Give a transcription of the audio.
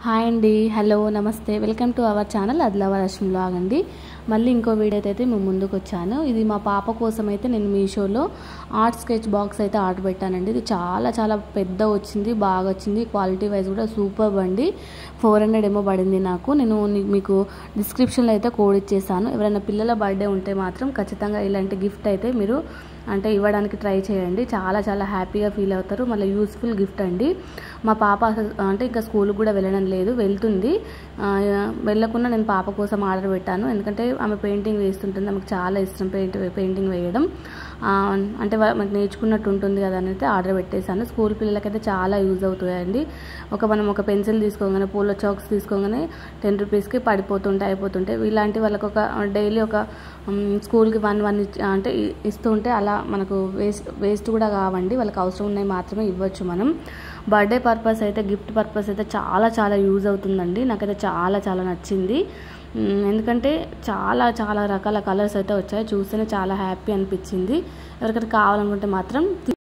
Hi అండి, hello, నమస్తే, welcome to our channel adilabad vlog అండి. మళ్ళీ ఇంకో వీడియో అయితే మేము ముందుకు వచ్చాను. ఇది మా పాప కోసం అయితే నేను మీషోలో ఆర్ట్ స్కెచ్ బాక్స్ అయితే ఆర్డర్ పెట్టానండి. ఇది చాలా చాలా పెద్ద వచ్చింది, బాగా వచ్చింది, క్వాలిటీ వైజ్ కూడా సూపర్ అండి. 400 ఏమో పడింది నాకు. నేను మీకు డిస్క్రిప్షన్లో అయితే కోడ్ ఇచ్చేసాను. ఎవరైనా పిల్లల బర్త్డే ఉంటే మాత్రం ఖచ్చితంగా ఇలాంటి గిఫ్ట్ అయితే మీరు అంటే ఇవ్వడానికి ట్రై చేయండి. చాలా చాలా హ్యాపీగా ఫీల్ అవుతారు. మళ్ళీ యూస్ఫుల్ గిఫ్ట్ అండి. మా పాప అంటే ఇంకా స్కూల్కి కూడా వెళ్ళడం లేదు, వెళ్తుంది. వెళ్ళకుండా నేను పాప కోసం ఆర్డర్ పెట్టాను. ఎందుకంటే ఆమె పెయింటింగ్ వేస్తుంటుంది, ఆమెకు చాలా ఇష్టం పెయింటింగ్ వేయడం. అంటే మనకు నేర్చుకున్నట్టు ఉంటుంది కదా అని అయితే ఆర్డర్ పెట్టేశాను. స్కూల్ పిల్లలకైతే చాలా యూజ్ అవుతాయండి. మనం ఒక పెన్సిల్ తీసుకోగానే, పూల చాక్స్ తీసుకోగానే 10 రూపీస్కి పడిపోతుంటే అయిపోతుంటాయి. ఇలాంటి వాళ్ళకి ఒక డైలీ ఒక స్కూల్కి 1 అంటే ఇస్తూ ఉంటే అలా మనకు వేస్ట్ కూడా కావండి. వాళ్ళకి అవసరం ఉన్నాయి మాత్రమే ఇవ్వచ్చు మనం. బర్త్డే పర్పస్ అయితే, గిఫ్ట్ పర్పస్ అయితే చాలా చాలా యూజ్ అవుతుందండి. నాకైతే చాలా చాలా నచ్చింది. ఎందుకంటే చాలా చాలా రకాల కలర్స్ అయితే వచ్చాయి. చూస్తేనే చాలా హ్యాపీ అనిపించింది. ఎవరికైనా కావాలనుకుంటే మాత్రం